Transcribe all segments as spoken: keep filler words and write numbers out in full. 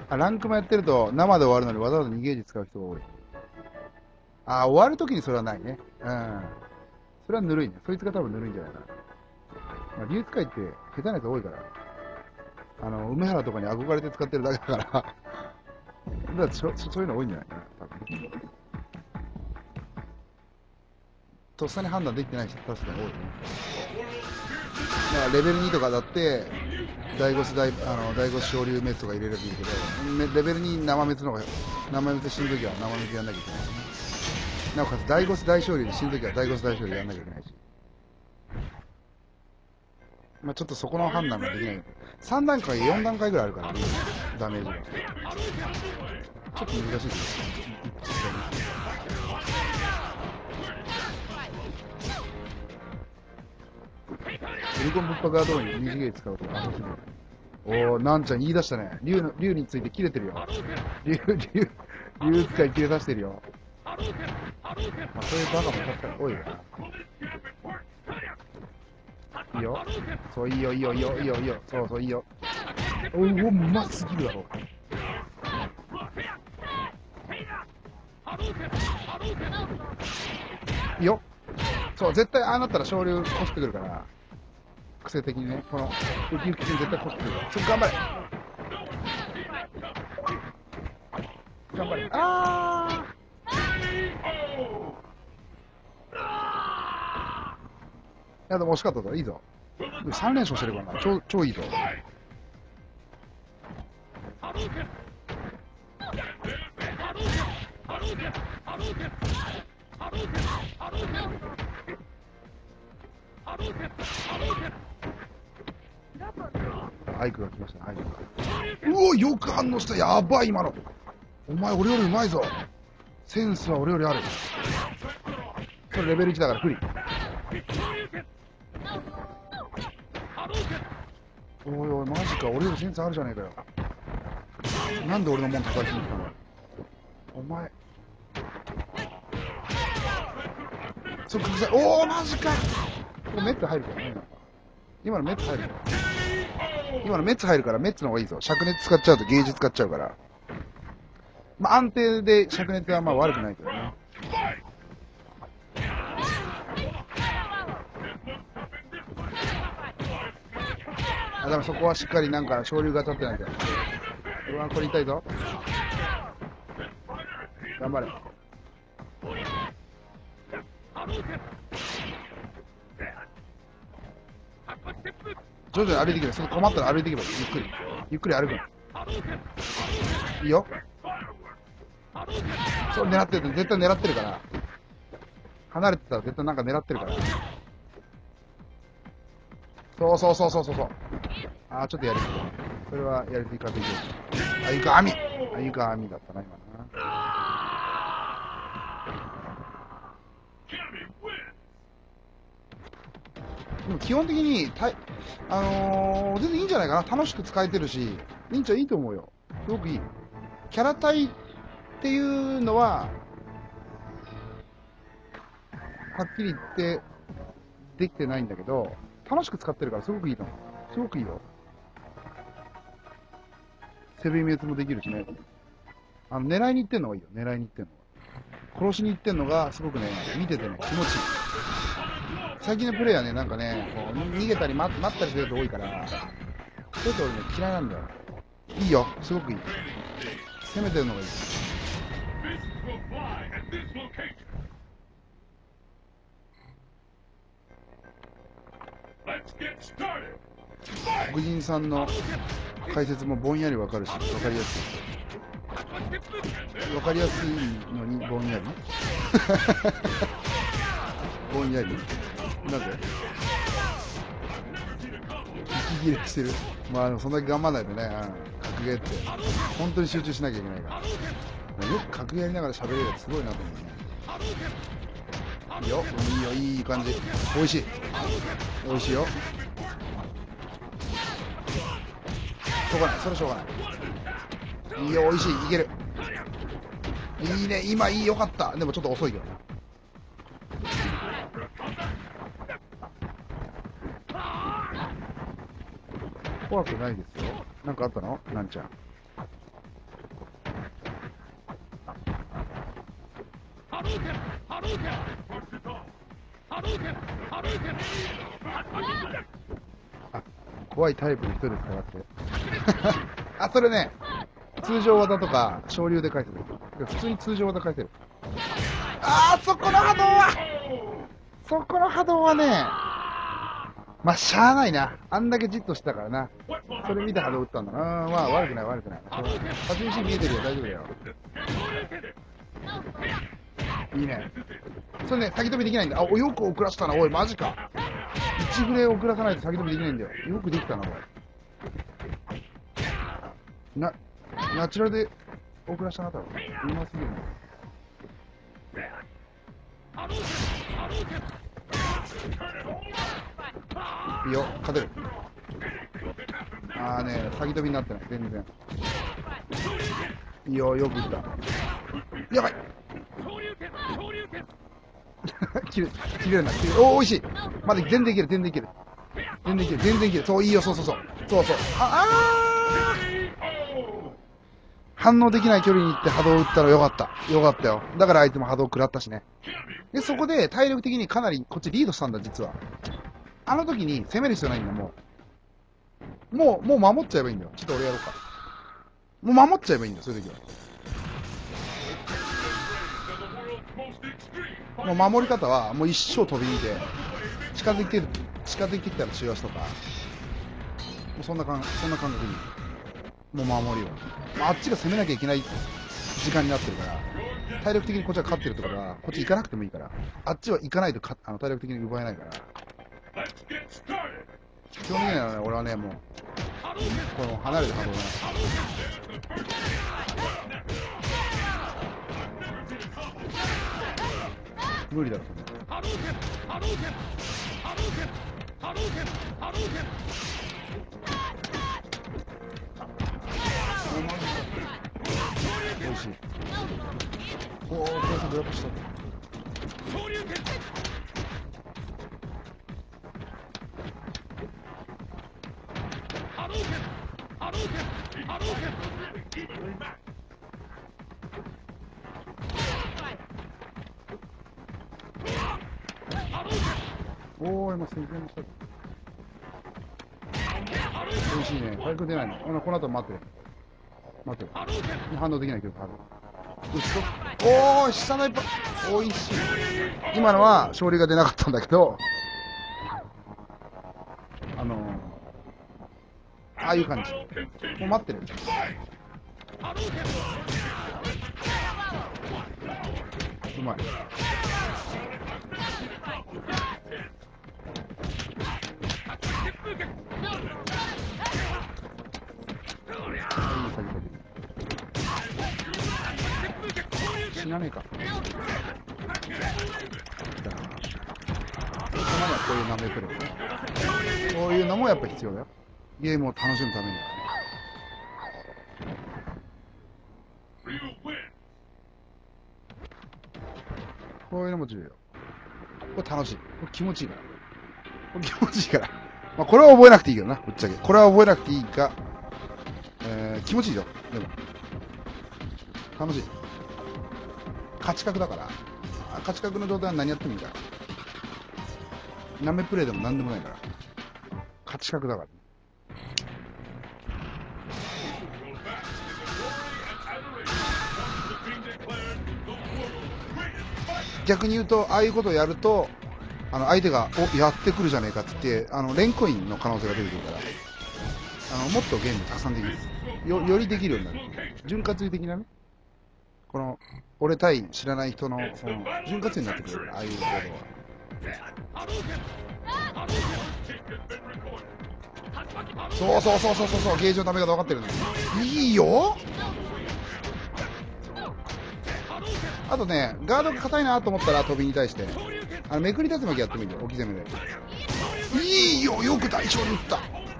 あ、ランクもやってると生で終わるのにわざわざにゲージ使う人が多い。あ、終わるときにそれはないね。うん。それはぬるいね。そいつが多分ぬるいんじゃないかな。まあ、竜使いって下手なやつ多いから。あの、梅原とかに憧れて使ってるだけだから。だからそそういうの多いんじゃないかな、多分。とっさに判断できてない人確かに多いね。だからレベルにとかだって、第五ス大、あの、第五昇竜滅とか入れればいいけど、レベルに生滅の方が、生滅死ぬときは生滅やんなきゃいけないしね。なおかつ第五ス大昇竜で死ぬときは第五ス大昇竜やんなきゃいけないし。まあちょっとそこの判断ができない。さん段階、よん段階ぐらいあるからね、ダメージが。ちょっと難しいですよ。エリコンぶっぱガードに二次元使うとか、おー、なんちゃん言い出したね。竜の、竜について切れてるよ。竜、竜、竜使い切れさせてるよ。まあ、そういうバカも確かに多いよな。いいよ。そう、いいよ、いいよ、いいよ、いいよ、いいよ。そうそう、いいよ。おお、うますぎるだろ。いいよ。そう、絶対ああなったら昇竜こしてくるから。癖的にね、この、ウキウキに絶対こしてくるから。そこ頑張れ。頑張れ。あーいや、でも惜しかったぞ。いいぞ。さん連勝してるからな。超、超いいぞ。アイクが来ましたね、アイクが。うお、よく反応した。やばい、今の。お前、俺よりうまいぞ。センスは俺よりある。これレベルいちだから不利。おいおい、マジか。俺よりセンスあるじゃねえかよ。なんで俺のもん叩いてんのお前。そっか、おお、マジか。これメッツ入るからね。今のメッツ入るから。今のメッツ入るから、メッツの方がいいぞ。灼熱使っちゃうとゲージ使っちゃうから。まあ、安定で灼熱はまあ悪くないけどね。あ、だからそこはしっかりなんか昇竜が立ってないと。うわ、これ痛いぞ。頑張れ。徐々に歩いていけば、その困ったら歩いていけばいい。ゆっくり。ゆっくり歩くの。いいよ。そう、狙ってる。絶対狙ってるから。離れてたら絶対なんか狙ってるから。そうそうそうそうそう。あー、ちょっとやりすぎ。それはやりすぎかというと。あ、ゆか網。あ、ゆか網だったな、今な。でも基本的にたい、あのー、全然いいんじゃないかな。楽しく使えてるし、いいんちゃいいと思うよ。すごくいい。キャラ体っていうのは、はっきり言ってできてないんだけど、楽しく使ってるからすごくいいと思う。すごくいいよ。セブン滅もできるしね。あの、狙いに行ってんのがいいよ。狙いに行ってんのが。殺しに行ってんのがすごくね、見ててね、気持ちいい。最近のプレイはね、なんかね、こう逃げたり待ったりするやつ多いから、そういうと俺ね、嫌いなんだよ。いいよ。すごくいい。攻めてるのがいい。黒人さんの解説もぼんやりわかるし、わかりやすい。わかりやすいのにぼんやりぼんやりなぜ息切れしてる。まあでもそんだけ頑張らないとね、うん、格ゲーって本当に集中しなきゃいけないから。よく格ゲーやりながら喋れるやつすごいなと思うね。いいよ、いいよ、いい感じ。美味しい。美味しいよ。しょうがない、それしょうがない。いいよ、美味しい、いける。いいね、今いい、よかった。でもちょっと遅いけどな。怖くないですよ。なんかあったのなんちゃん。 あ、怖いタイプの人ですからって。あ、それね、通常技とか、昇竜で返せる。普通に通常技返せる。あー、そこの波動はそこの波動はね、まあ、しゃあないな。あんだけじっとしてたからな。それ見て波動打ったんだな。まあ、悪くない悪くない。立ち石見えてるよ、大丈夫だよ。いいね。それね、先飛びできないんだ。あ、よく遅らせたな。おい、マジか。一フレ遅らさないと先飛びできないんだよ。よくできたな、これ。な、ナチュラルで遅らしたな、多分。うますぎるね。いいよ、勝てる。あーね、先飛びになってない、全然。いいよ、よく打った。やばい切れ、切れるな、切れる。おー、おいしい。まだ全然いける、全然いける。全然いける、全然いける。そう、いいよ、そうそうそう。そうそう。ああー反応できない距離に行って波動を打ったらよかった。よかったよ。だからあいつも波動食らったしね。で、そこで体力的にかなりこっちリードしたんだ、実は。あの時に攻める必要ないんだ、もう。もう、もう守っちゃえばいいんだよ。ちょっと俺やろうか。もう守っちゃえばいいんだよ、そういう時は。もう守り方は、もう一生飛びにいて、近づいてる、近づいてきたら中足とか、もうそんな感、そんな感覚に。もう守りは。まあ、あっちが攻めなきゃいけない時間になってるから、体力的にこっちは勝ってるってことは、こっち行かなくてもいいから、あっちは行かないとかあの体力的に奪えないから、基本的にはね、俺はね、もう、これも離れて波動だな。無理だろ、そんな。おいしい。おお、これさんグラップした。おお、今戦前の下。おいしいね。回復出ないの。ほな、この後待って。待って。反応できないけど、多分。うっそ。おー、下の一発。おいしい。今のは勝利が出なかったんだけど、あのー、ああいう感じ。もう待ってる。うまい。死なねえか。たまにはこういう名前プレイ。こういうのもやっぱ必要だよ。ゲームを楽しむためには。こういうのも重要。これ楽しい。これ気持ちいいから。これ気持ちいいから。まあこれは覚えなくていいけどな、ぶっちゃけ。これは覚えなくていいか、えー、気持ちいいよ。でも。楽しい。勝ち角だから。勝ち角の状態は何やってもいいから。ナメプレイでも何でもないから。勝ち角だから。逆に言うと、ああいうことをやると、あの相手がおやってくるじゃねえかって言って、あのレンコインの可能性が出てくるから、あのもっとゲームたくさんできるよ。よりできるようになる。潤滑油的なね、この俺対知らない人のその潤滑油になってくるから、ああいう行動は。そうそうそうそうそう、ゲージのため方分かってるの。いいよ。あとね、ガードが硬いなと思ったら飛びに対してあのめくり竜巻やってもいいよ、置き攻めで。いいよ、よく大将に打った。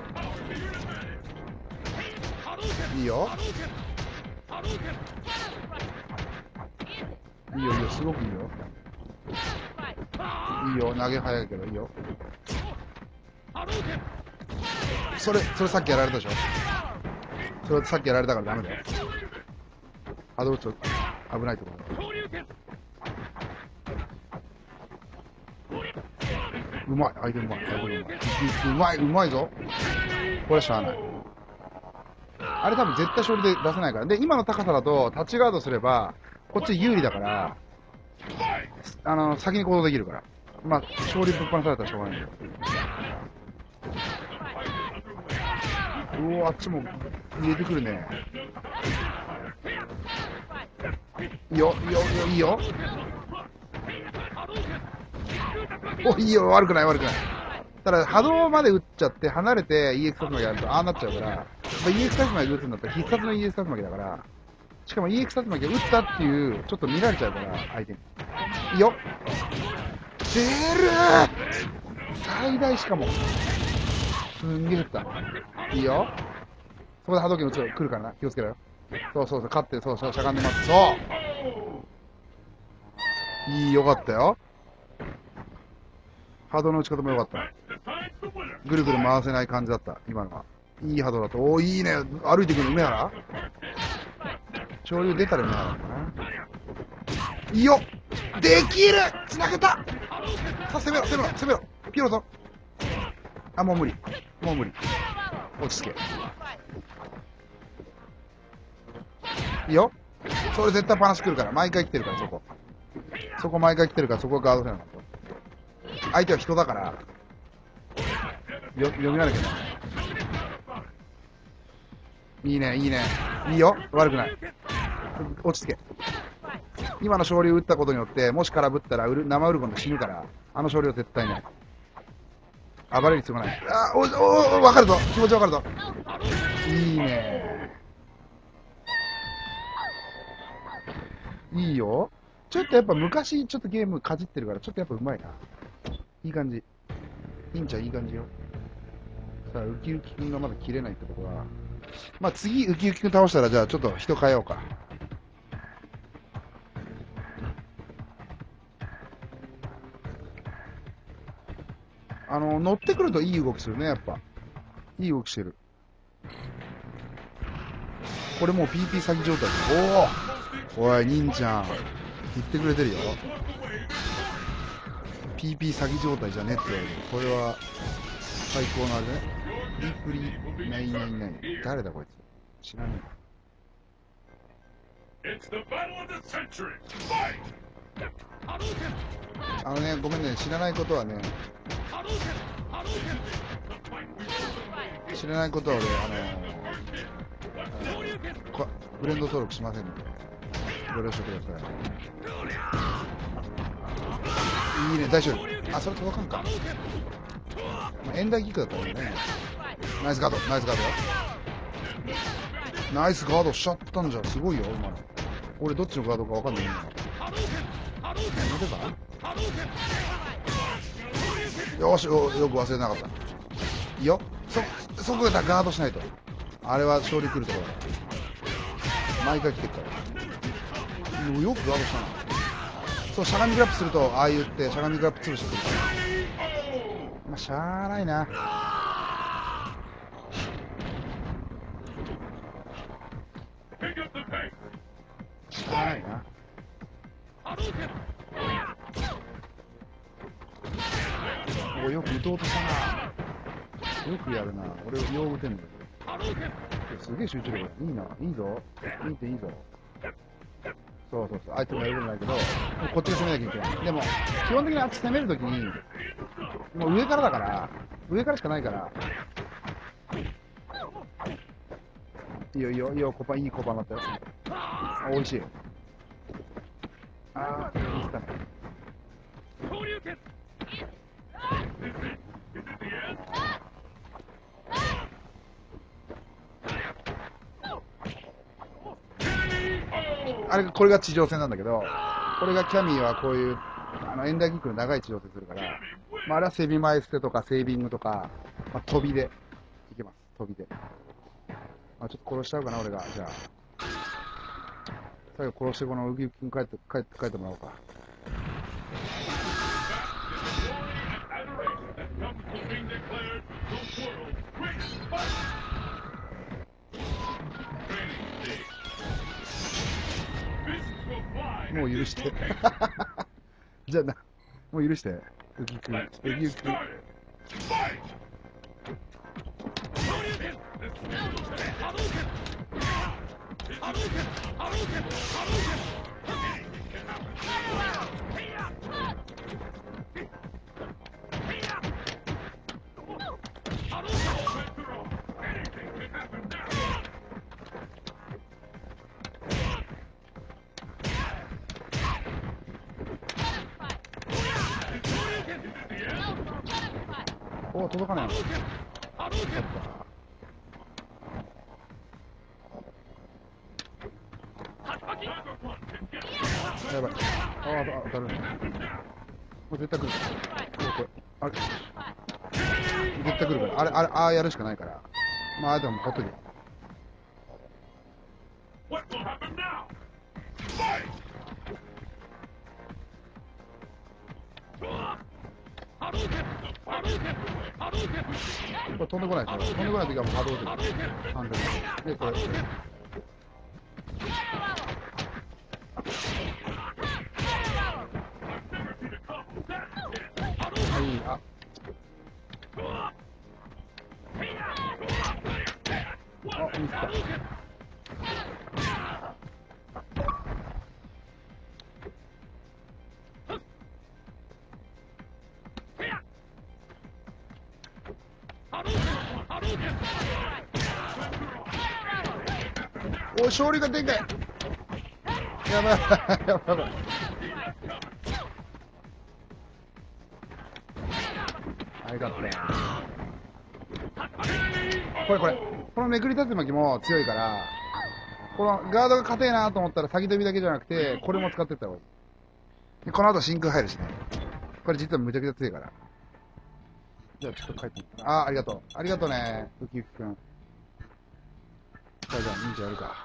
いいよいいよいいよ、すごくいいよ。いいよ、投げ早いけどいいよ。それそれさっきやられたでしょ。それさっきやられたからダメだよ。ハードルちょっと危ないところ。 うまい。相手うまい。相手うまい。うまい、うまいぞ。これはしゃあない。あれ多分絶対勝利で出せないから。で、今の高さだと、タッチガードすれば、こっち有利だから、あの、先に行動できるから。まあ、勝利ぶっ放されたらしょうがないんだけど。うお、あっちも入れてくるね。いいよ、いいよ、いいよ。お、いいよ、悪くない、悪くない。ただ、波動まで打っちゃって、離れて イーエックス 竜巻やると、ああなっちゃうから、まあ、イーエックス 竜巻打つんだったら必殺の イーエックス 竜巻だから、しかも イーエックス 竜巻を打ったっていう、ちょっと見られちゃうから、相手に。いいよ。出るー最大しかも。すんげえ打った。いいよ。そこで波動拳打つ来るからな。気をつけろよ。そうそうそう、勝って、そうそう、しゃがんでます。そう。いい、よかったよ。波動の打ち方もよかった。ぐるぐる回せない感じだった、今のは。いい波動だと。おー、いいね。歩いてくる梅原潮流出たら梅原だな。いいよできるつなげたさあ、攻めろ、攻めろ、攻めろピロぞあ、もう無理。もう無理。落ち着け。いいよそれ絶対パナシ来るから。毎回来てるから、そこ。そこ毎回来てるから、そこガードせなかった。相手は人だから、よ、読みられなきゃいけない。いいね、いいね。いいよ悪くない。落ち着け。今の勝利を打ったことによって、もし空振ったら、生ウルゴンで死ぬから、あの勝利は絶対ない。暴れる必要がない。あ、お、お、お、わかるぞ。気持ちわかるぞ。いいね。いいよ。ちょっとやっぱ昔、ちょっとゲームかじってるから、ちょっとやっぱうまいな。いい感じ。いいんちゃん、いい感じよ。さあ、ウキウキくんがまだ切れないってことは、まあ次、ウキウキくん倒したら、じゃあちょっと人変えようか。あの、乗ってくるといい動きするね、やっぱ。いい動きしてる。これもう ピーピー 詐欺状態で。おおおい、忍ちゃん。言ってくれてるよ。ピーピー 詐欺状態じゃねって言われる。これは、最高のあれね。リプリ、ないないない。誰だこいつ。知らねえ。あのね、ごめんね、知らないことはね、知らないことは俺、あのー、あのフレンド登録しませんので、ご了承ください。いいね、大丈夫。あ、それ届かんか。まあ、エンダーキックだったらいいね。ナイスガード、ナイスガードよ。ナイスガードしちゃったんじゃ、すごいよ、今の。俺どっちのガードかわかんないんだよ。よし、よく忘れなかった。いいよ。そ、そこでガードしないと。あれは勝利来るところだから。毎回来てるから。よくガードしたな。そう、しゃがみグラップすると、ああ言って、しゃがみグラップ潰してくるから。まあ、しゃあないな。しゃあないな。お、よく打とうとしたな。よくやるな。俺、よう打てんだけど。すげえ集中力だ。いいな。いいぞ。いいっていいぞ。そうそうそう。相手もやることないけど、こっちが攻めなきゃいけない。でも、基本的にあっち攻めるときに、もう上からだから、上からしかないから、いいよいいよ、いいよ、コパ、いいコパになったよ。あ、美味しい。あー、いいっすかね。あれ、これが地上戦なんだけど、これがキャミーはこういう、あの、エンダーキックの長い地上戦するから、まあ、あれはセビマイステとかセービングとか、まあ、飛びで、いけます。飛びで。まあ、ちょっと殺しちゃうかな、俺が。じゃあ。最後殺してこのウギウキ君帰って、帰って、帰ってもらおうか。もう許して。じゃあな、もう許して。 ウキくん、ウキウキくん。おお、届かないの。やばい。ああ、当たるね。もう絶対来るから。これ、あれ絶対来るから。あれ、あれ、ああやるしかないから。まあ、でも、ほっとけ。これ飛んでこないですよ。飛んでこないときはもう波動拳。反対で、これ。はい、あ。あ、ミスった。お、勝利がでかい。やばい、やばい、やばい。ありがとう。これこれ。このめくり竜巻も強いから、このガードが硬いなと思ったら先飛びだけじゃなくて、これも使ってった方がいい。でこの後真空入るしね。これ実はむちゃくちゃ強いから。じゃあちょっと帰ってみた。ああ、ありがとう。ありがとうね、ウキウキくん。じゃあじゃあ、忍者やるか。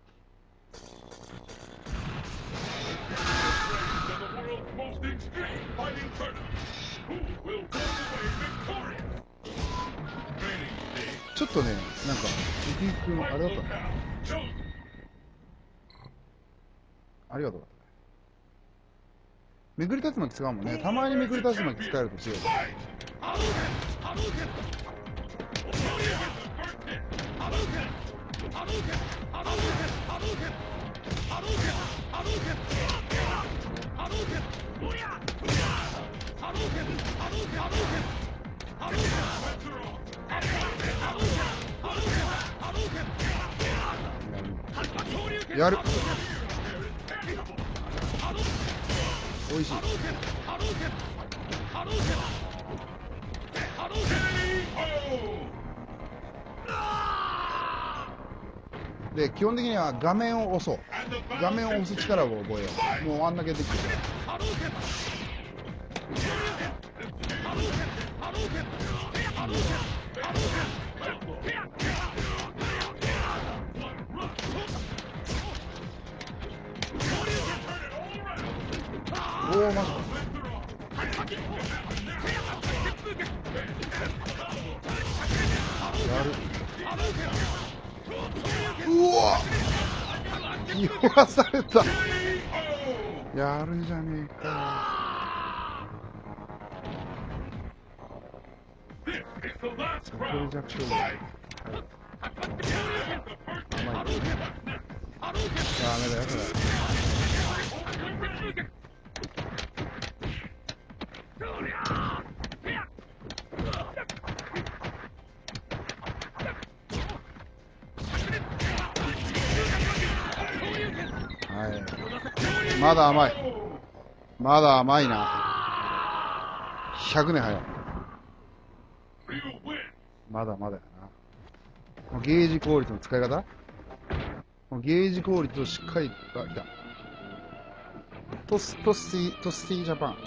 ちょっとね、なんか、ウキウキくん、あれだったね。ありがとう。めぐり竜巻使うもんね。たまにめぐり竜巻使えると強い。やる。おいしい。で、基本的には画面を押そう。画面を押す力を覚えよう。もうあんだけできてる。おお、マジか。やる。うわ言わされた。やるじゃねえか。サトル弱小部。甘いけどね。ダメだよ、これ。はい。まだ甘い。まだ甘いな。ひゃくねん早い。まだまだやな。ゲージ効率の使い方ゲージ効率をしっかり、あ、来た。トス、トッシー、トッシージャパン。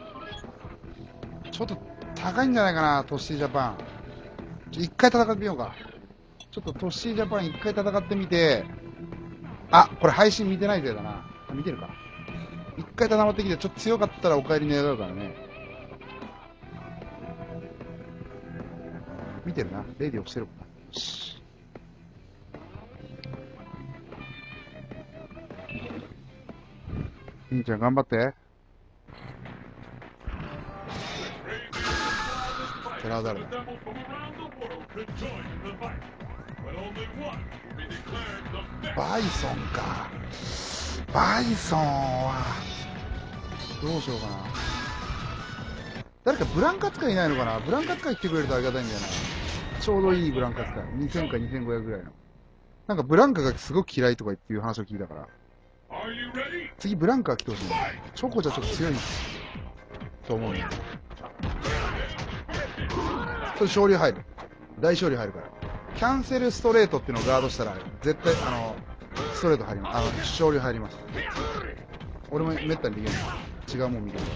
ちょっと高いんじゃないかな、トッシージャパン。一回戦ってみようか。ちょっとトッシージャパン一回戦ってみて、あ、これ配信見てないぜだな。見てるか。一回戦ってきて、ちょっと強かったらお帰り願うからね。見てるな。レディオしてるもんな。よし。兄ちゃん頑張って。 ラザルだ。バイソンか。バイソンはどうしようかな。誰かブランカ使いいないのかな。ブランカ使い来てくれるとありがたいんだよな。ちょうどいいブランカ使い。にせんかにせんごひゃくぐらいの。なんかブランカがすごく嫌いとかっていう話を聞いたから。次ブランカが来てほしいな。チョコじゃちょっと強いと思うんだよ。それ勝利入る。大勝利入るから。キャンセルストレートっていうのをガードしたら、絶対、あの、ストレート入ります。あの、勝利入ります。俺もめったにできない。違うもん見てる。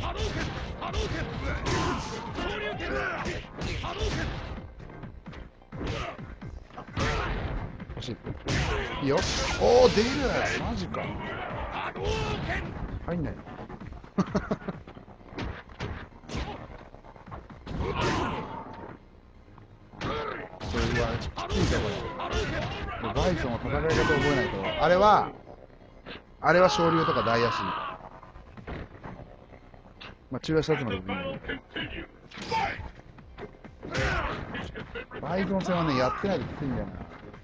欲しい。いいよ。おー、出る。マジか。入んないの。それはきついかこれ。バイソンの戦い方覚えないと。あれはあれは昇竜とか大足。まあ中足立つまでできない。バイソン戦はねやってないときついんだよな。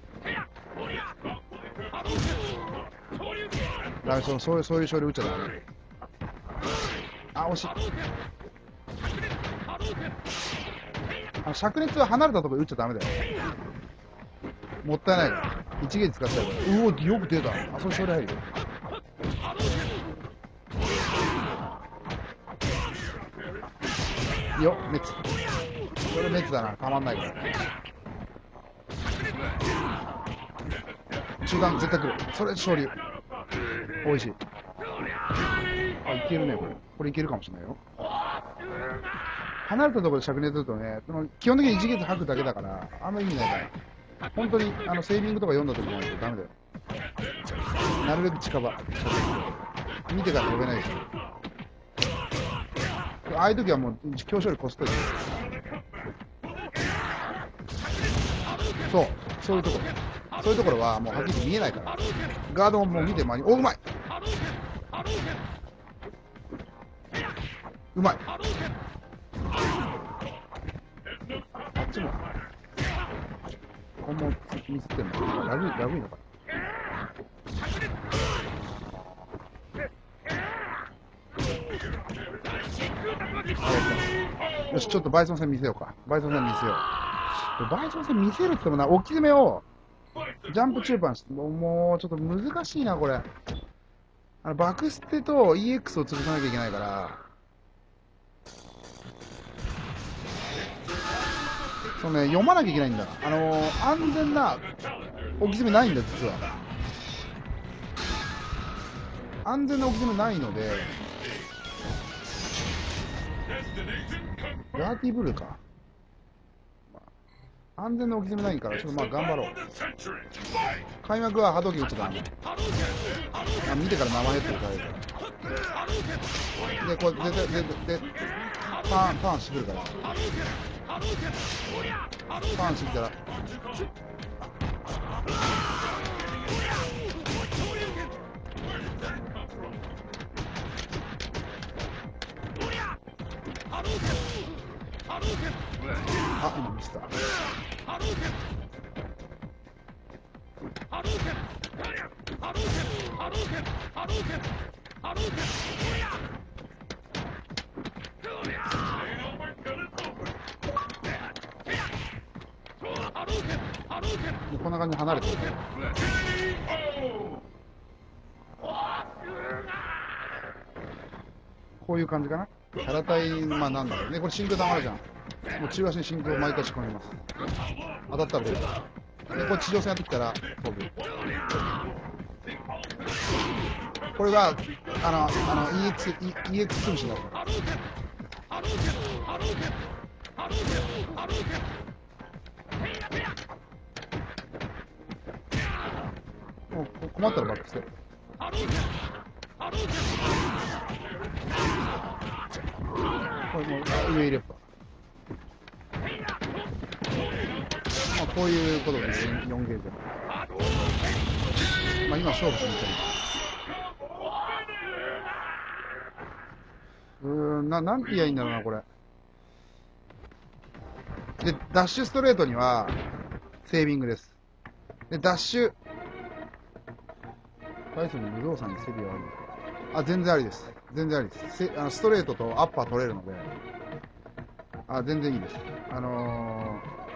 ダメ、そのそういうそういう昇竜打っちゃダメ。あ、惜しい。あの灼熱は離れたところで打っちゃダメだよ。もったいないから。一撃使っちゃうから。うお、よく出た。あ、それ勝利入るよ。いいよ、熱。これ熱だな。たまんないから。中段絶対来る。それ勝利。おいしい。あ、いけるね、これ。これいけるかもしれないよ。離れたところで灼熱するとね、その基本的に一撃吐くだけだから、あんま意味ないから。本当にあのセービングとか読んだ時じゃないとダメだよ。なるべく近場。見てから飛べないし。ああいう時はもう強勝利コストです。そう、そういうところ。そういうところはもうはっきり見えないから。ガードももう見て周りに、お、うまい。うまい。あっちも。こんもミスってんの。ラグい、ラグいのかな。よし、ちょっとバイソン戦見せようか。バイソン戦見せよう。バイソン戦見せるって言ってもな、置き詰めを、ジャンプ中盤して、もうちょっと難しいな、これ。あの、バクステと イーエックス を潰さなきゃいけないから、そうね、読まなきゃいけないんだ。あのー、安全な置き詰めないんだ、実は。安全な置き詰めないので、ダーティーブルーか。安全な置き詰めないから、ちょっとまあ頑張ろう。開幕は波動拳打っちゃダメ。あ、見てから名前言ってるから。で、こう、で、で、で、で、パーン、パーンしてくるから。パーンしてきたら。あ、今ミスった。もうこんな感じで離れてる。こういう感じかな。キャラ対、まあなんだろうね。これ真空溜まるじゃん。もう中足に真空を毎回仕込みます。当たったら出る。で、これ地上戦やってきたら飛ぶ。これが、あの、あの、イーエックス、イーエックス 潰しになるから。もう困ったらバックして。これもう上入れっぱ。まあこういうことでよんゲージ。まあ今勝負しに行ったり。うーん、な、なんて言えばいいんだろうな、これ。 で、ダッシュストレートには、セービングです。で、ダッシュ、バイソンに無造作にセビはありですか？あ、全然ありです。全然ありです。せあのストレートとアッパー取れるので、あ、全然いいです。あの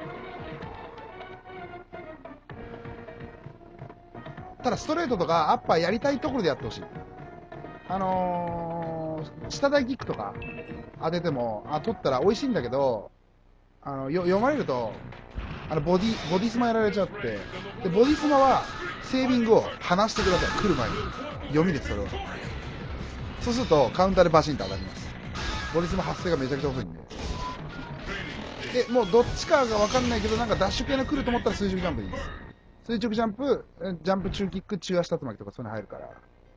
ー、ただストレートとかアッパーやりたいところでやってほしい。あのー、下台キックとか当てても、あ、取ったら美味しいんだけど、あの、よ読まれると、あの、ボディ、ボディスマやられちゃって、で、ボディスマは、セービングを離してください。来る前に。読みです、それは。そうすると、カウンターでバシンと当たります。ボディスマ発生がめちゃくちゃ遅いんで。で、もうどっちかがわかんないけど、なんかダッシュ系の来ると思ったら垂直ジャンプでいいです。垂直ジャンプ、ジャンプ中キック、中足竜巻とかそういうの入るから。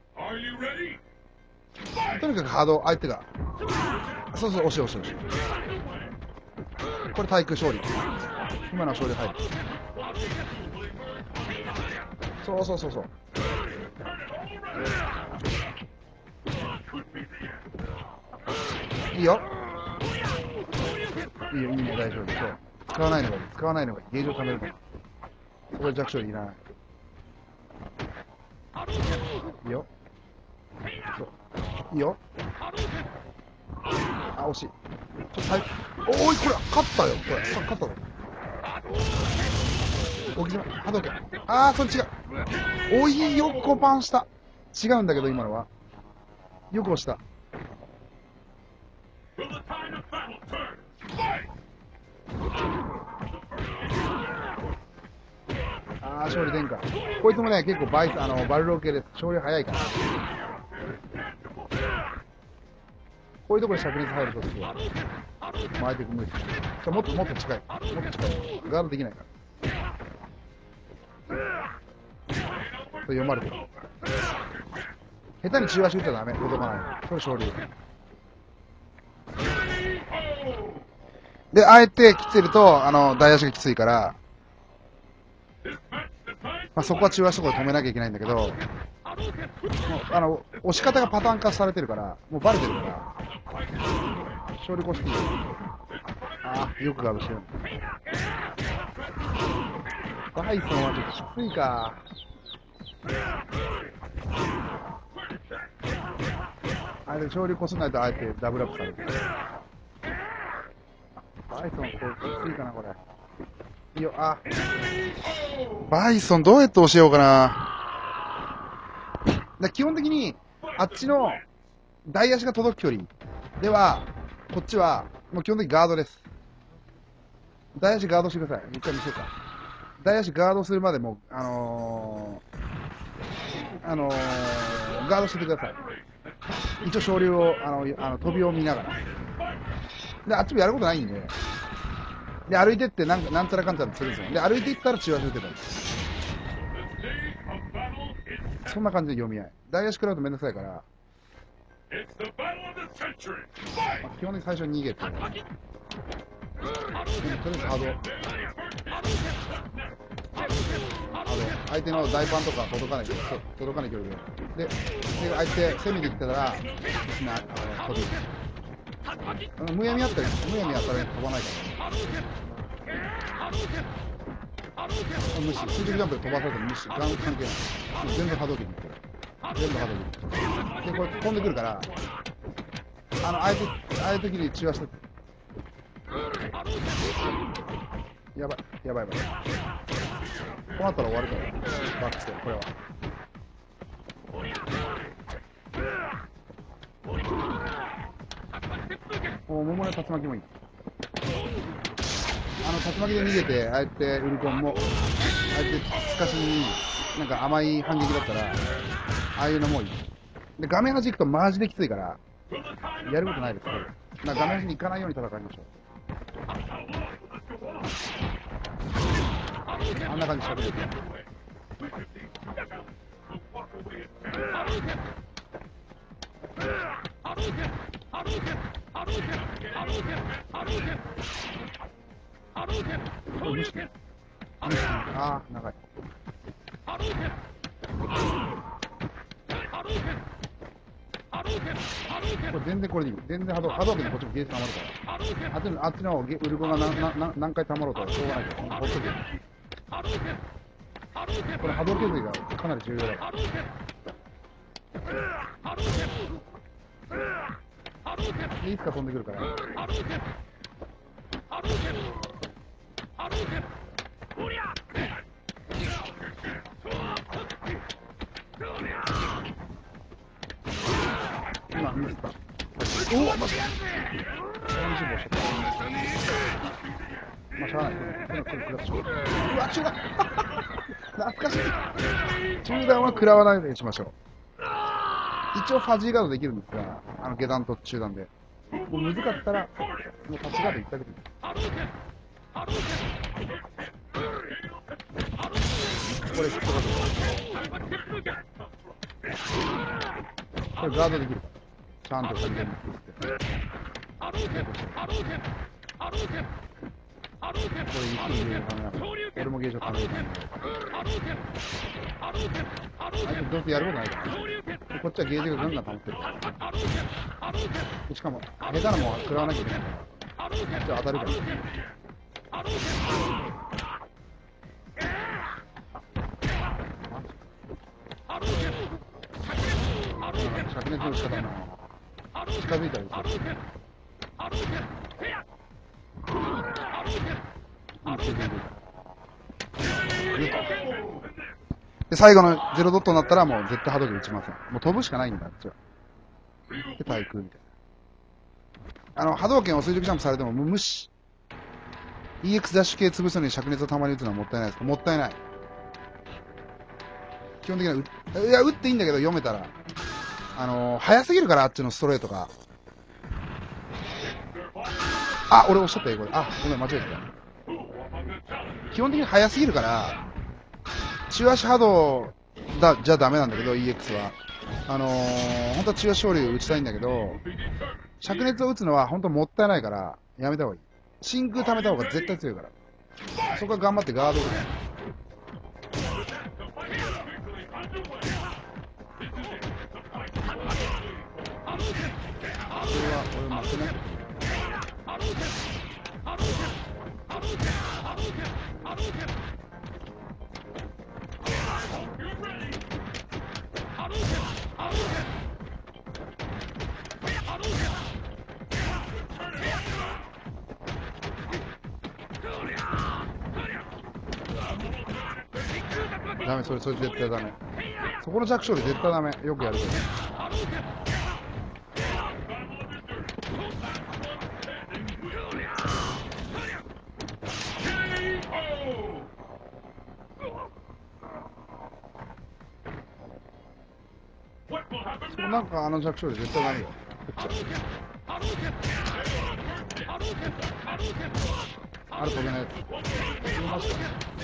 とにかくハード、相手が。そうそう、押し押し押し。これ対空勝利。今のは勝利入る。そうそうそうそう。いいよ。いいよ、いいね、大丈夫。そう。使わないのがいい。使わないのがいい。ゲージを貯めるから。そこで弱勝利いらない。いいよ。そう。いいよ。あ、惜しい。ちょっと最おーい、これ、勝ったよ。これ、勝ったぞ。沖島、波動拳。あー、それ違う。おい、よくパンした。違うんだけど、今のは。よく押した。あー、勝利出んか。こいつもね、結構バイス、あの、バルロー系です。勝利早いから。こういうところで灼熱入るとすごい。巻いていく無理。じゃもっともっと近い。もっと近い。ガードできないから。読まれてる。下手に中足打っちゃダメ。届かない。これ勝利。で、あえて来てると、あの、大足がきついから、まあ、そこは中足とかで止めなきゃいけないんだけど、もうあの、押し方がパターン化されてるから、もうバレてるから、勝利コスティああ、よくガードしてる。バイソンはちょっときついか。あれで勝利こそないとあえてダブルアップされる。バイソンこれきついかな、これ。いいよ、あ。バイソンどうやって教えようかな。だ基本的に、あっちの大足が届く距離では、こっちは、もう基本的にガードです。大足ガードしてください。一回見せようか。大足ガードするまでも、あのー、あのー、ガードしててください。一応昇竜を、あの、あの飛びを見ながら。で、あっちもやることないんで、で、歩いてってなんか、なんちゃらかんちゃらするんですよ。で、歩いていったら中足打てたり。そんな感じで読み合い。大足食らうとめんどくさいから、まあ、基本的に最初に逃げて、とりあえずハード。ハード。相手の大パンとか届かない、届かない距離で。で、で相手攻めてきてたら、みんな、あの、飛び。むやみあったり、むやみあったら飛ばないから。無視。垂直ジャンプで飛ばされても無視。関係ない。全部波動拳に行ってる。全部波動拳。で、これ飛んでくるから、あの、ああいう時、ああいう時に中和して。やばい、やばいやばい。こうなったら終わるから、バックステこれは。お桃の竜巻もいい。あの、竜巻で逃げて、ああやってウルコンも、ああやってスカシに、なんか甘い反撃だったら、ああいうのもいい。で、画面端行くとマジできついから、やることないですけど、まあ、画面端に行かないように戦いましょう。あんな感じでしゃべる。ああ、長い。 これ全然これでいい。全然波動、波動拳でこっちもゲージ溜まるから。あっちの、あっちのゲウルゴがななな何回溜まろうとしょうがないから、ほっとけ。これ波動削りがかなり重要だから。でいつか飛んでくるから。今ミスった。おお、マジか。楽しい帽子だった。まあしゃあない。これこれ食らっちゃう。うわ、中断。懐かしい。中断は食らわないようにしましょう。一応ファジーガードできるんですが、あの下段と中段で。もう難かったら、もうタッチガードいっただけでいい。これ、これガードできるから。ちゃんと先に持っていって。これゆっくりゲージを貯めながら。俺もゲージを貯めるために。あいつどうせやることないから。こっちはゲージがガンガン溜まってるから。しかも、下手なもんは食らわなきゃいけないから。こっちは当たるから。灼熱の仕方な。近づいたりする。で、最後のゼロドットになったらもう絶対波動拳打ちません。もう飛ぶしかないんだ、あっちは。で、対空みたいな。あの、波動拳を垂直ジャンプされても無視。イーエックス ダッシュ系潰すのに灼熱をたまに打つのはもったいないですか？もったいない。基本的には、いや、打っていいんだけど読めたら。あのー、早すぎるから、あっちのストレートが。あ、俺おっしゃったよ、これ。あ、ごめん、間違えた。基本的に早すぎるから、中足波動だ、じゃダメなんだけど、イーエックス は。あのー、本当は中足昇竜打ちたいんだけど、灼熱を打つのは本当もったいないから、やめた方がいい。真空溜めた方が絶対強いから。そこは頑張ってガードぐらい。それは俺負けない。ダメ、それ、それ絶対ダメ。そこの弱小で絶対ダメ。よくやるけど。そうなんかあの弱小で絶対ダメよ。こっちは。あれ飛べないやつ。飛びましたね。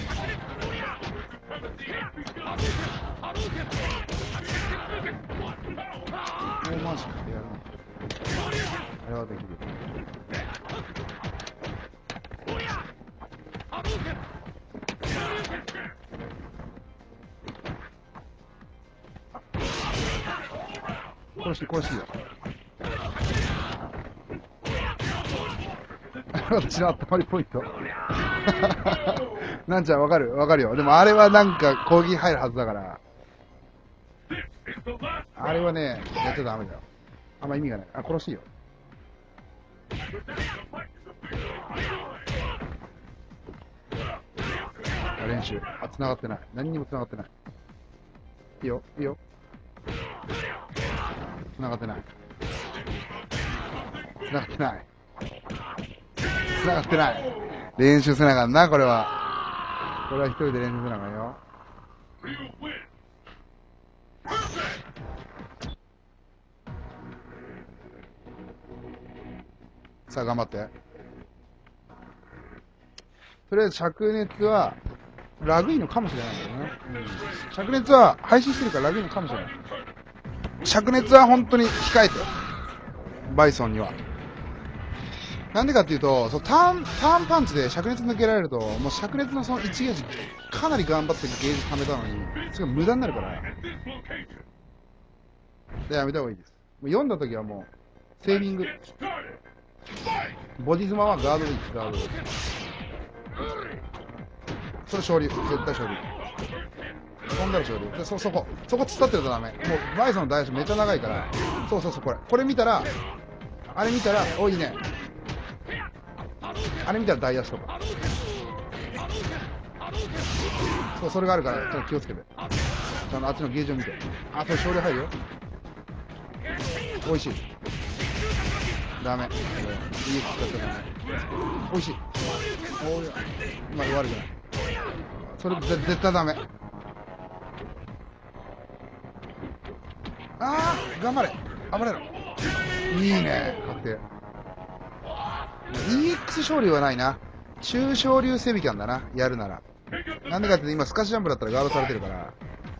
もうマジかやるな。あれはできる。殺しい、殺しいよ。私の頭りポイント。なんちゃんわかるわかるよ。でもあれはなんか攻撃入るはずだから。あれはね、やっちゃダメだよ。あんま意味がない。あ、殺しいよ。練習。あ、繋がってない。何にも繋がってない。いいよ、いいよ。繋がってない。繋がってない。繋がってない。練習せなあかんな、これは。これは一人で練習せなあかんよ。さあ、頑張って。とりあえず、灼熱は、ラグいいのかもしれないけどね。うん、灼熱は、配信してるからラグいいのかもしれない。灼熱は本当に控えて。バイソンには。なんでかっていうと、そうターン、ターンパンチで灼熱抜けられると、もう灼熱のそのいちゲージ、かなり頑張ってゲージ貯めたのに、それが無駄になるから。で、やめた方がいいです。 読んだ時はもう、セービング。ボディズマはガードでいいです、ガードで。それ昇竜。絶対昇竜。飛んだら昇竜。で、そ、そこ。そこ突っ立ってるとダメ。もう、バイソンの大足めっちゃ長いから。そうそうそう、これ。これ見たら、あれ見たら、お、いいね。あれ見たら大足とか。そう、それがあるから、ちょっと気をつけて。ちゃんとあっちのゲージを見て。あ、それ昇竜入るよ。おいしい。ダメ。いい使っちゃダメ。おいしい。おい、今悪くない。それぜ絶対ダメ。あー、頑張れ。暴れろ。いいね。確定。イーエックス 昇竜はないな。中昇竜セビキャンだな。やるなら。なんでかって今スカッシュジャンプだったらガードされてるから。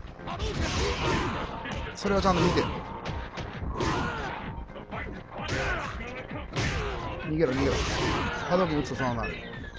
それはちゃんと見て。逃げろ逃げろ。波動拳打つとそのままなる。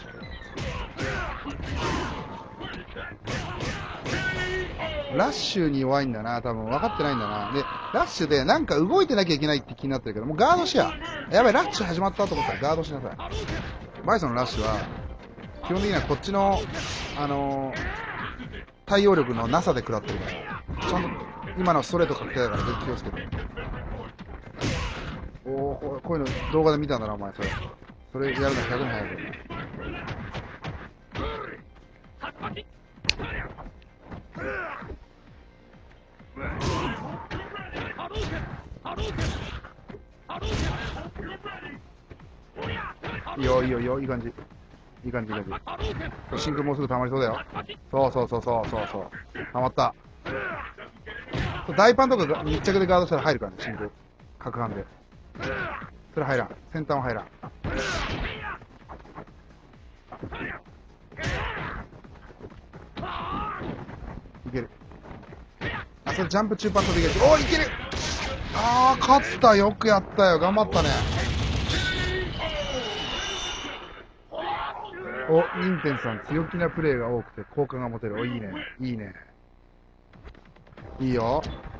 ラッシュに弱いんだな、多分分かってないんだな。で、ラッシュでなんか動いてなきゃいけないって気になってるけど、もうガードしや。やばい、ラッシュ始まったと思ったらガードしなさい。バイソンのラッシュは、基本的にはこっちの、あのー、対応力のなさで食らってるから、ちゃんと今のストレート確定だから、ぜひ気をつけて。おお、こういうの動画で見たんだな、お前、それ。それやるのひゃくねん早いけどね。いいよいいよいいよ、いい感じ。いい感じ、いい感じ。真空もうすぐ溜まりそうだよ。そうそうそうそうそうそう。溜まった。大パンとか密着でガードしたら入るからね、真空。角半で。それ入らん。先端は入らん。いける。あ、それジャンプ中パンとできる。おー、いける。あー、勝った。よくやったよ。頑張ったね。お、ニンテンさん、強気なプレーが多くて効果が持てる。お、いいね。いいね。いいよ。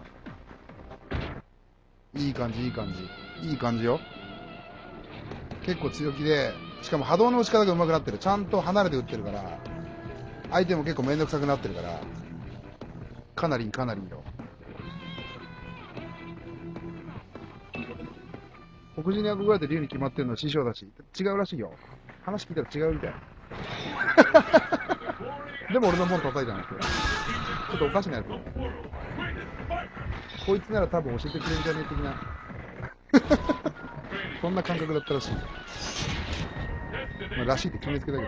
いい感じ、いい感じ。いい感じよ。結構強気で、しかも波動の打ち方が上手くなってる。ちゃんと離れて打ってるから、相手も結構めんどくさくなってるから、かなりいい、かなりいいよ。黒人に憧れて竜に決まってるのは師匠だし、違うらしいよ。話聞いたら違うみたい。でも俺のもん叩いたんですよ。ちょっとおかしなやつ。こいつなら多分教えてくれるんじゃねえ的な。そんな感覚だったらしい。まあ、らしいって決めつけたけど。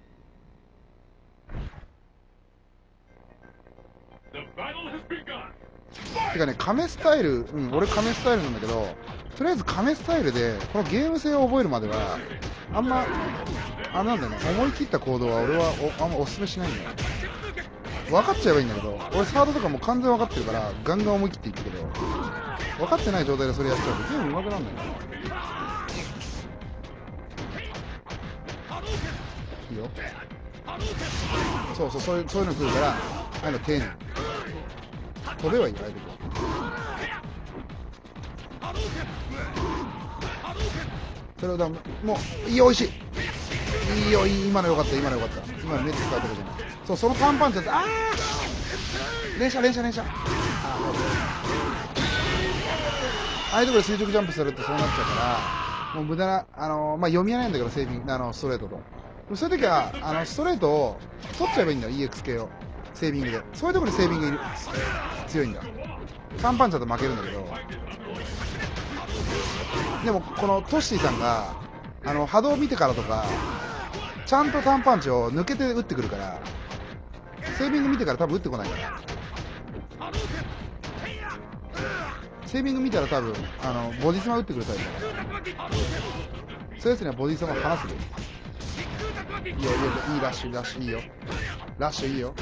てかね、カメスタイル、うん、俺カメスタイルなんだけど、とりあえずカメスタイルで、このゲーム性を覚えるまでは、あんま、あれなんだよね、思い切った行動は俺はおあんまおすすめしないんだよ。分かっちゃえばいいんだけど、俺サードとかも完全分かってるから、ガンガン思い切っていくけど、分かってない状態でそれやっちゃうとゲーム上手くなんないんだよ。いいよ。そうそう、そういう、そういうの来るから、ああいうの丁寧に。飛べはいいよ、ああいう時は。それをだ、もう、いいよ、おいしい。いいよ、いい、今のよかった、今のよかった。今のネット使うとこじゃない。そう、そのパンパンちゃって、あー連射、連射、連射。あああいうところで垂直ジャンプするとそうなっちゃうから、もう無駄な、あのー、まあ、読み合いないんだけど、セービング、あの、ストレートと。そういう時は、あの、ストレートを取っちゃえばいいんだよ、イーエックス 系を。セービングで。そういうところでセービングいる強いんだ。パンパンちゃんと負けるんだけど、でも、このトッシーさんが、あの、波動を見てからとか、ちゃんとタンパンチを抜けて打ってくるから、セービング見てから多分打ってこないから。セービング見たら多分、あの、ボディスマ打ってくるタイプだから。そういうやつにはボディスマ離すで。いいよ、いいよ、いいラッシュ、ラッシュいいよ。ラッシュいいよ。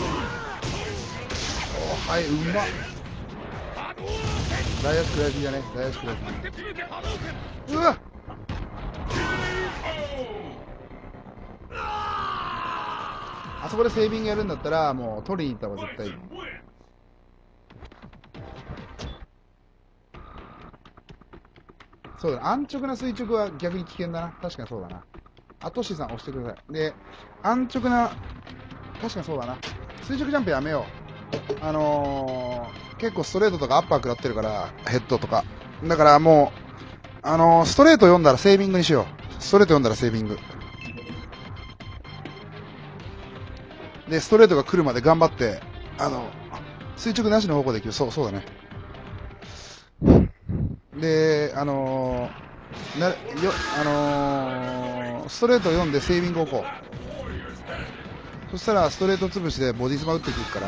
おはい、うまっ。大足食らいすぎだね、大足食らいすぎ。うわっあそこでセービングやるんだったら、もう取りに行った方が絶対いい。 そうだな、安直な垂直は逆に危険だな。確かにそうだな。あとしさん押してください。で、安直な、確かにそうだな。垂直ジャンプやめよう。あのー、結構ストレートとかアッパー食らってるから、ヘッドとか。だからもう、あのー、ストレート読んだらセービングにしよう。ストレート読んだらセービング。で、ストレートが来るまで頑張って、あの、垂直なしの方向でいく。そう、そうだね。で、あのー、なよあのー、ストレート読んでセービングをこう。そしたらストレート潰しでボディスマ打ってくるから、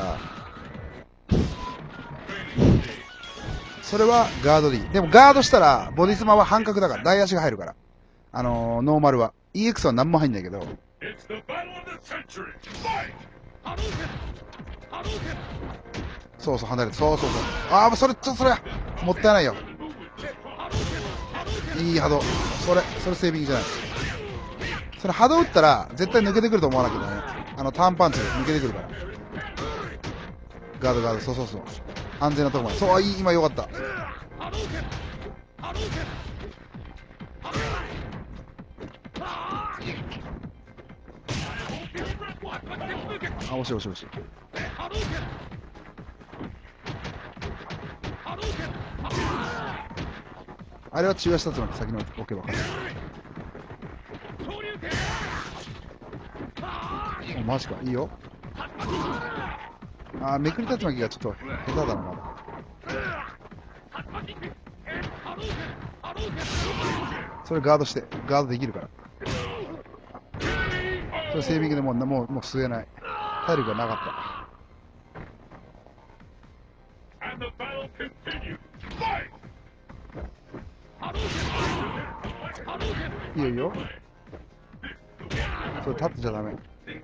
それはガードでいい。でもガードしたらボディスマは半角だから、大足が入るから。あのー、ノーマルは。イーエックス は何も入んないけど。そうそう、離れて。そうそうそう。ああ、それ、ちょっとそれ、もったいないよ。いい波動。それ、それセービングじゃない。それ波動打ったら、絶対抜けてくると思わなきゃね。あの、ターンパンチで抜けてくるから。ガードガード、そうそうそう。安全なとこまで。そう、いい、今よかった。あ、惜しい惜しい惜しい。あれは中足立つまで先に置けば勝つ。お、マジか。いいよ。あー、めくり竜巻がちょっと下手だな、まだ。それガードして、ガードできるから。それセービングでもう、もう、もう吸えない。体力がなかった。いいよいいよ。それ立ってちゃダメ。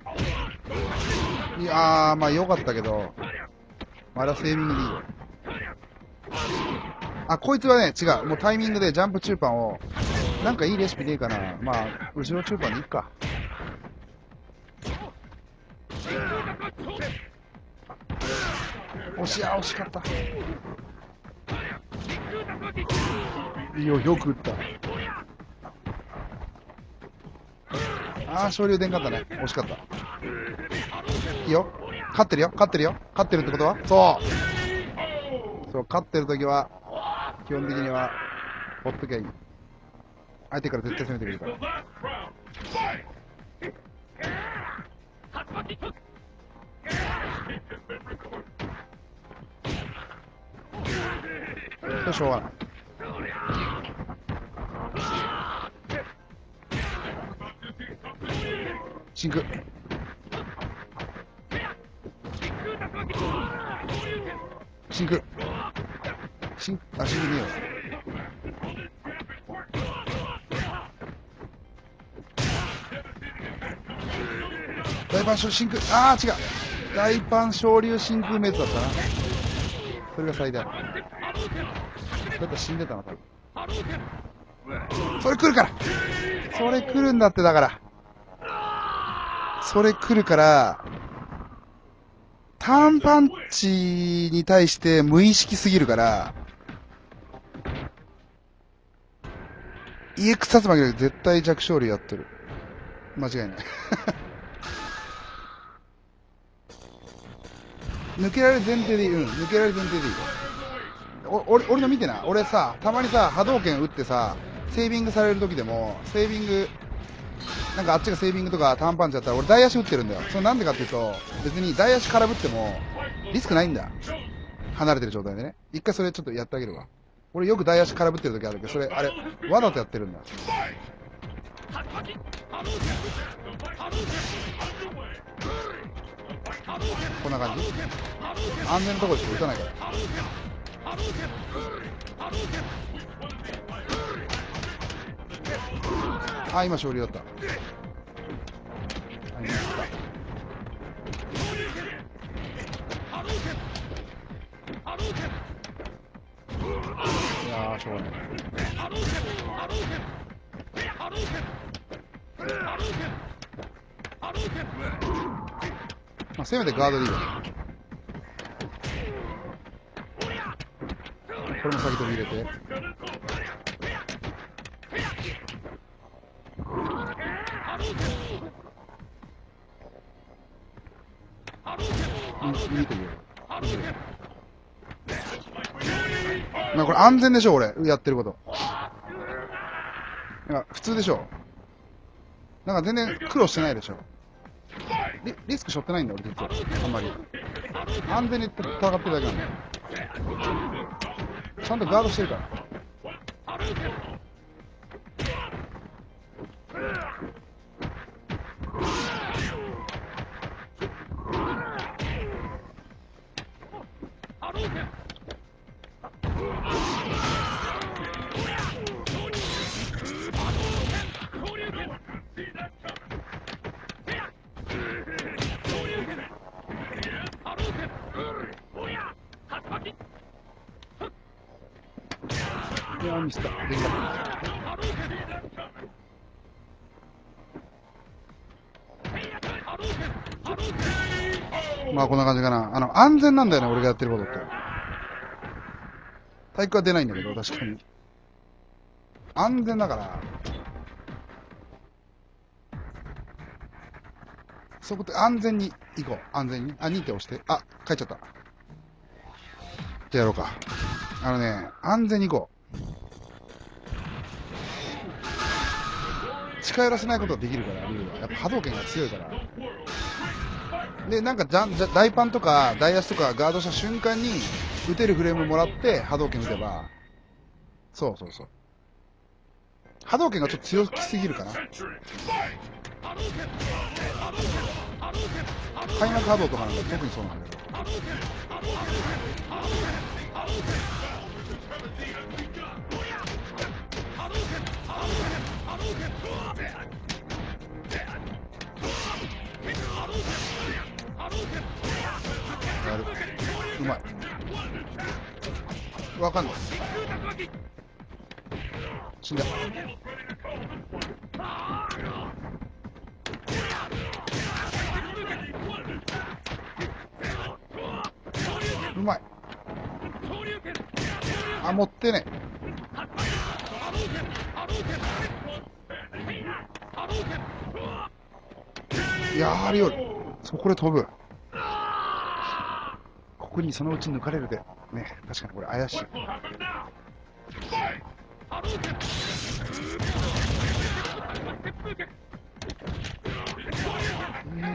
いやー、まあよかったけど、まだセービングでいいよ。あ、こいつはね、違う。もうタイミングでジャンプ中盤を、なんかいいレシピねえかな。まあ、後ろ中盤でいっか。惜しい、あ、惜しかった。いいよ、よく打った。あー、昇竜出んかったね。惜しかった。いいよ。勝ってるよ、勝ってるよ。勝ってるってことはそう。そう、勝ってるときは、基本的には、ほっときゃいい。相手から絶対攻めてくるから。それしょうがない。真空。真空。真、あ、真空ねえよ。大パン真空、あー違う。大パン昇竜真空滅だったな。それが最大。だったら死んでたな、多分。それ来るからそれ来るんだって、だから。それ来るから、ターンパンチに対して無意識すぎるから、イーエックス 竜巻で絶対弱小竜やってる。間違いない。抜けられる前提でいい。うん、抜けられる前提でいい。お俺俺の見てな。俺さ、たまにさ、波動拳打ってさ、セービングされる時でも、セービング、なんかあっちがセービングとかターンパンチだったら俺大足打ってるんだよ。それなんでかっていうと、別に大足空振ってもリスクないんだ。離れてる状態でね。一回それちょっとやってあげるわ。俺よく大足空振ってる時あるけど、それ、あれ、わざとやってるんだ。こんな感じ。安全なところしか打たないから。あ、今勝利だった。あ、今やった。いやー、しょうがない。まあ、せめてガードでいいよ。これも先飛び入れて。 見てみよう。まあこれ安全でしょ、俺、やってること。なんか普通でしょ。なんか全然苦労してないでしょ。リ, リスク背負ってないんだよ、俺実は。あんまり。安全に戦ってるだけなんだよ。ちゃんとガードしてるから。いやー、ミスった。できなかった。まあこんな感じかな。あの、安全なんだよね、俺がやってることって。体育は出ないんだけど、確かに。安全だから、そこって安全に行こう。安全に。あ、に手押して。あ、帰っちゃった。じゃあやろうか。あのね、安全に行こう。近寄らせないことができるから、リュウは。やっぱ波動拳が強いから。で、なんかじゃん、じゃ、大パンとか、大足とかガードした瞬間に、打てるフレームもらって、波動拳打てば、そうそうそう。波動拳がちょっと強すぎるかな。開幕波動とかなんか特にそうなんだけど。やる。うまい。わかんない。死んだ。うまい。あ、持ってね。やりよる。そこで飛ぶ。ここにそのうち抜かれるで。ね、確かにこれ怪しい。え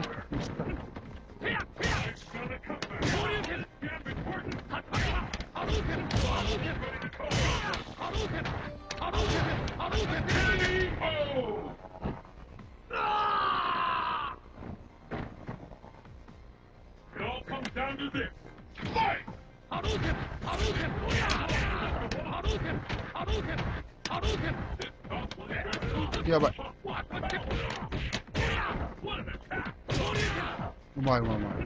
ー、やばい。うまいうまいうまい。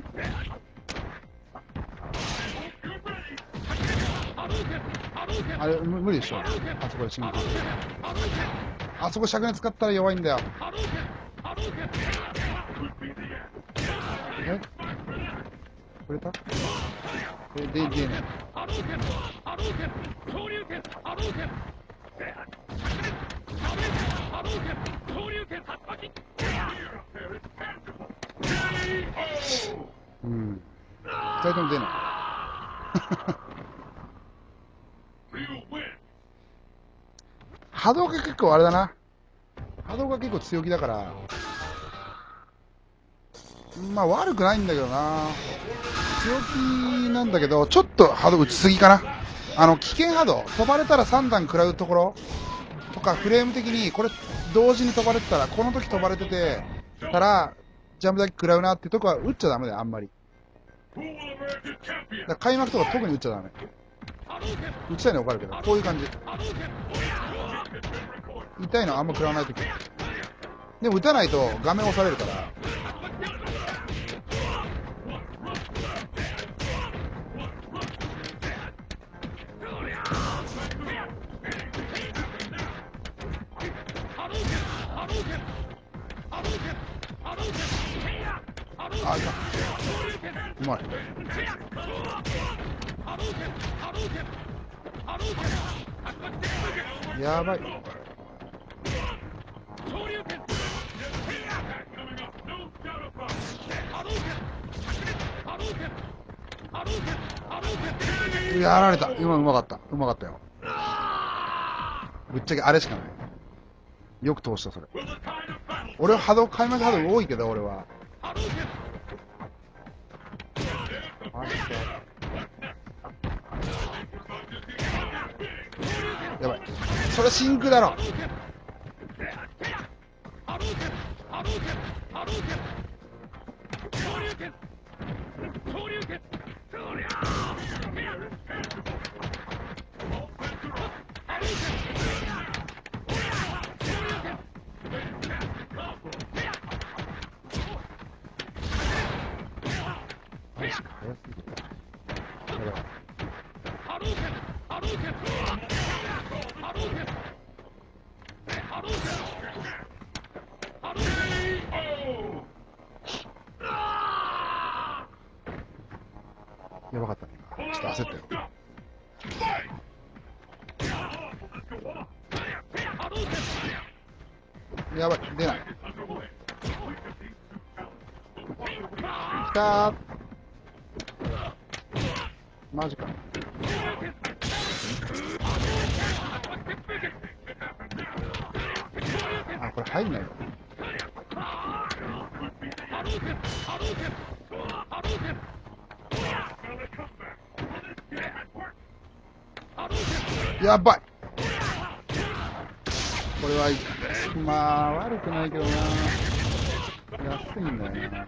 あれ無理でしょ。あそこで進行。あそこ灼熱使ったら弱いんだよ。え触れたえででね。うん。ふたりとも出ない。波動が結構あれだな。波動が結構強気だから、まあ悪くないんだけどな。強気なんだけど、ちょっと波動打ちすぎかな。あの、危険波動、飛ばれたらさん段食らうところとか、フレーム的に、これ同時に飛ばれてたら、この時飛ばれててたら、ジャンプだけ食らうなっていうとこは打っちゃダメだよ、あんまり。だから開幕とか特に打っちゃダメ。打ちたいのは分かるけど、こういう感じ。痛いのはあんま食らわないとき。でも打たないと画面押されるから。あ、いた。うまい。やばい。 やられた。今うまかった。うまかったよ。ぶっちゃけあれしかない。よく通した、それ。俺は波動、開幕波動多いけど、俺は。マジか。やばい。それ真空だろ。マジか、早すぎる。やばい。やばかったね、今。ちょっと焦ったよ。やばい、出ない。きたー。マジか。あ、これ入んないよ。やばい。これは、まあ、悪くないけどな。安いんだよな。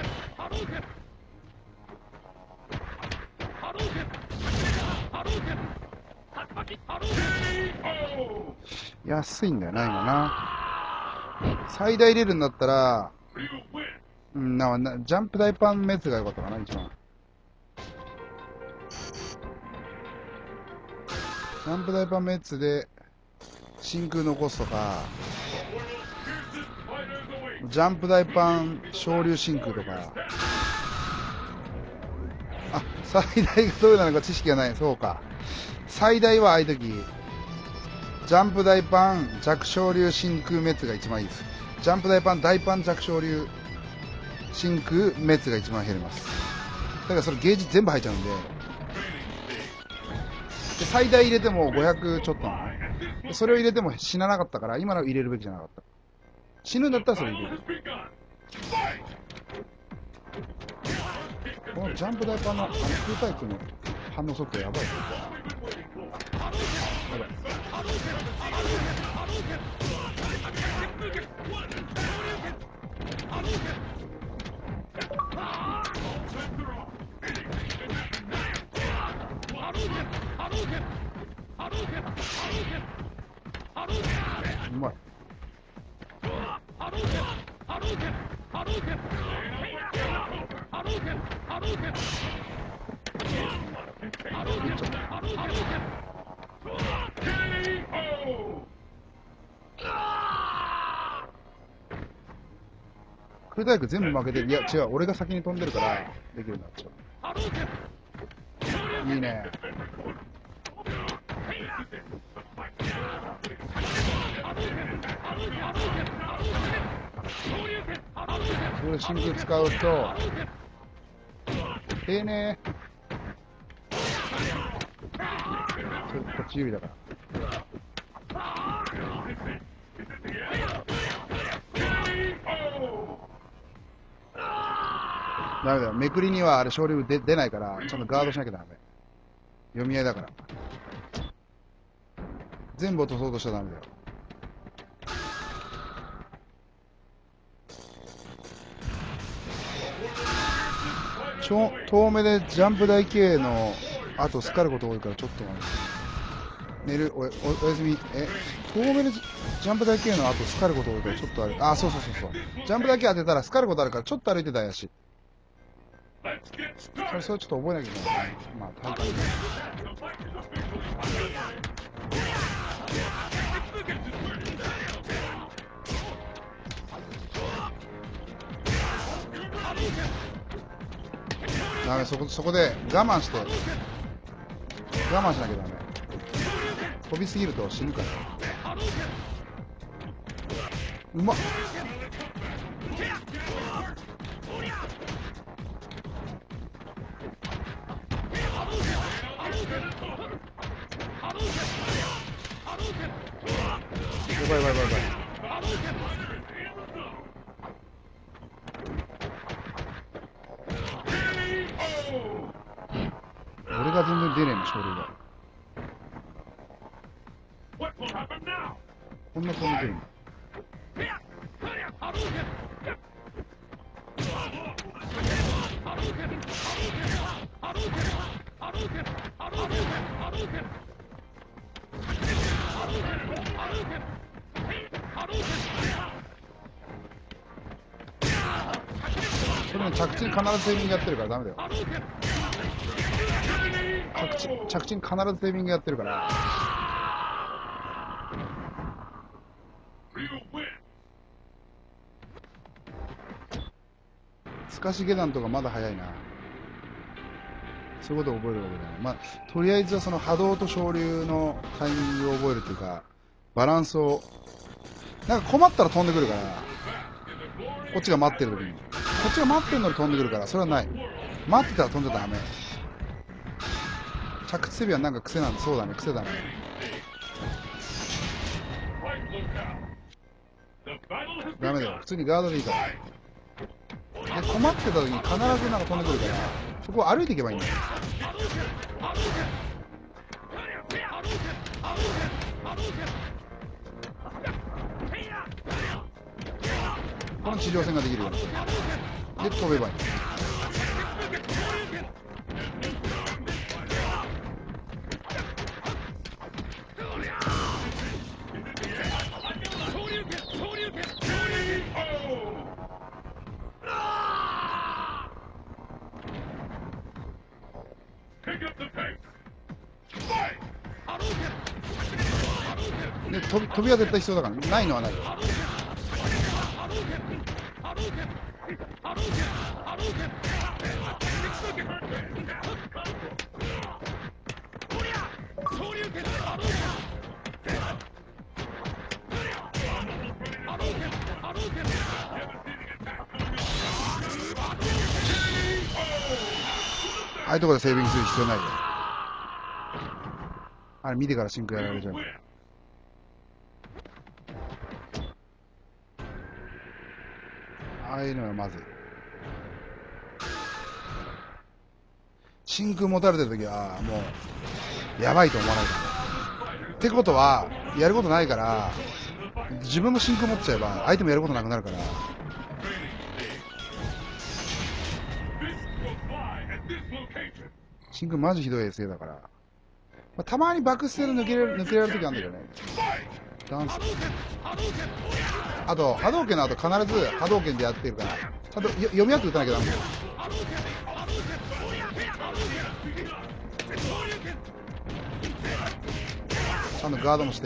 安いんだよな、今な。最大入れるんだったら、うん、ななジャンプ大パンメッツが良かったかな、一番。ジャンプ大パンメッツで、真空残すとか、ジャンプ大パン昇竜真空とか、あ、最大がどうなのか知識がない。そうか。最大はああいう時、ジャンプ大パン弱小流真空滅が一番いいです。ジャンプ大パン大パン弱小流真空滅が一番減ります。だからそれゲージ全部入っちゃうんで、で最大入れてもごひゃくちょっとなの。それを入れても死ななかったから、今の入れるべきじゃなかった。死ぬんだったらそれ入れる。このジャンプ大パンのあの空タイプの反応速度やばい。やばい。うまい。空大工全部負けてる。いや違う、俺が先に飛んでるからできるんだっちゃう。いいね。それ真空使うとええねー。それこっち指だから。ダメだよ。めくりにはあれ昇竜出ないから、ちゃんとガードしなきゃダメ。読み合いだから。全部落とそうとしちゃダメだよ。ちょ遠目でジャンプ台形のあとスカルこと多いからちょっと待って。寝る、お、お、おやすみ。え、遠目でジャンプ台形のあとスカルこと多いからちょっとある。あ、そうそうそうそう。ジャンプ台形当てたらスカルことあるからちょっと歩いてたやし。それ、それちょっと覚えなきゃいけない。まあ、大会で。ダメ、そこ、そこで我慢して、我慢しなきゃダメ。飛びすぎると死ぬから。うまっ。 ばいやばいやばいやばい。俺が全然出ねえの、勝利が。こんな飛んでくるんだ。それね、着地に必ずセービングやってるからダメだよ。着地、着地に必ずセービングやってるから。透かし下段とかまだ早いな。そういうことを覚えるわけだね。まあ、とりあえずはその波動と昇竜のタイミングを覚えるというか、バランスを、なんか困ったら飛んでくるから、こっちが待ってる時に。こっちが待ってるのに飛んでくるから、それはない。待ってたら飛んじゃダメ。着地セビはなんか癖なんで、そうだね、癖だね。ダメだよ、普通にガードでいいから。で、困ってた時に必ずなんか飛んでくるから、そこを歩いていけばいいんだよ。この地上戦ができるようにで飛べばいい。で飛び、飛びは絶対必要だから、ね、ないのはないよ。ああいうところでセービングする必要ないよ。あれ見てからシンクやられちゃう。ああいうのはまずい。真空持たれてるときはもうやばいと思わないから。ってことはやることないから、自分も真空持っちゃえば相手もやることなくなるから。真空マジひどい エスエー だから、まあ、たまにバックステール抜けれる抜けられるときあるんだけどね。ダンスあと波動拳の後必ず波動拳でやってるから、ちゃんと読み合って打たなきゃダメだよ。ちゃんとガードもして。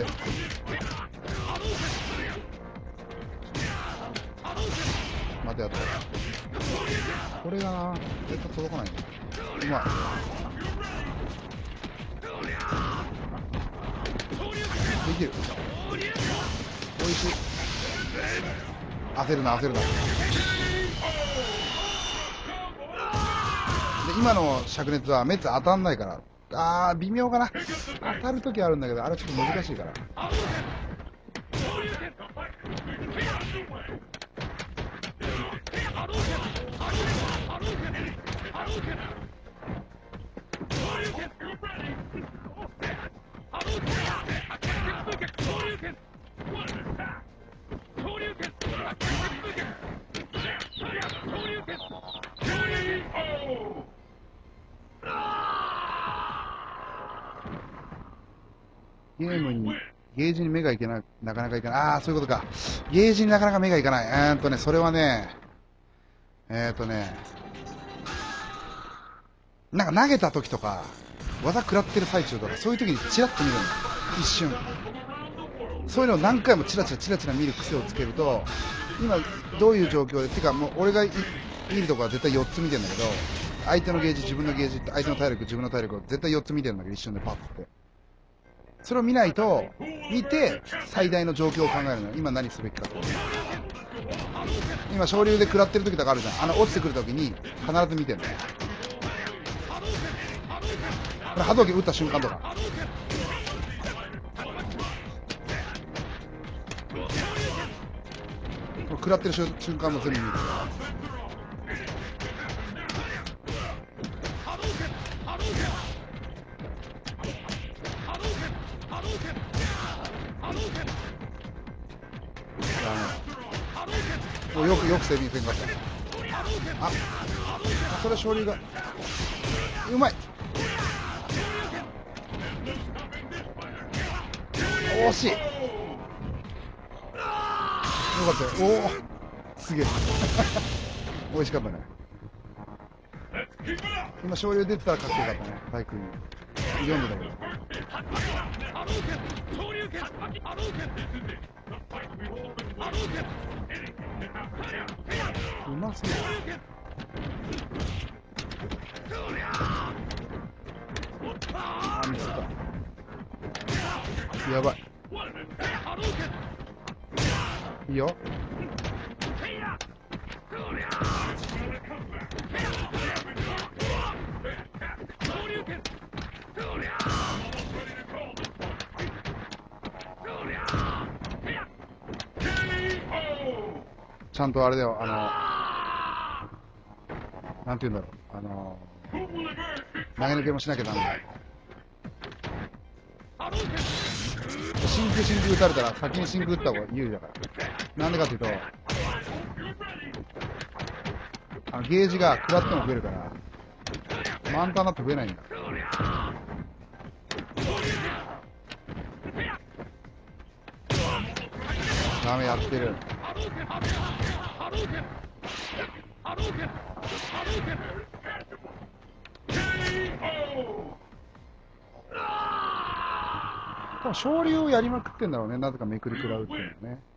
またやった。これがな、絶対届かないんだ。うまい。できる。おいしい。焦るな焦るな。で今の灼熱はメッツ当たんないから、あー微妙かな。当たるときあるんだけど、あれちょっと難しいから。ゲームに、ゲージに目がいけな、なかなかいかない。ああ、そういうことか。ゲージになかなか目がいかない。えーっとね、それはね、えーっとね、なんか投げた時とか、技食らってる最中とか、そういう時にチラッと見るの。一瞬。そういうのを何回もチラチラチラチラ見る癖をつけると、今どういう状況で、てかもう俺が見るとこは絶対よっつ見てるんだけど、相手のゲージ、自分のゲージ、相手の体力、自分の体力を絶対よっつ見てるんだけど、一瞬でパッて。それを見ないと、見て最大の状況を考えるのよ。今何すべきかって。今昇竜で食らってる時とかあるじゃん。あの落ちてくる時に必ず見てるの。これ波動拳打った瞬間とか。 食らってる瞬瞬間も全部見えてる。もうよくよくセミせんかった。あ、それ勝利がうまい。惜しい。よかったよ。おお、すげえ。美味しかったね。今勝利出てたらかっこよかったね。バイクに読んでたけど。うますぎる。あー、ミスった。やばい。いいよ。ちゃんとあれだよ、あの、なんて言うんだろう、あの、投げ抜けもしなきゃダメだよ。真空真空打たれたら先に真空打った方が有利だから。なんでかっていうと、あのゲージが食らっても増えるから、満タンだと増えないんだ。ダメ、やってる。多分昇竜をやりまくってんだろうね。なぜかめくり食らうっていうのね。